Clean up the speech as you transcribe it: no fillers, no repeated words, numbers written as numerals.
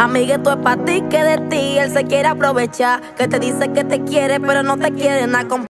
Amiguito es pa' ti que de ti él se quiere aprovechar. Que te dice que te quiere pero no te quiere nada.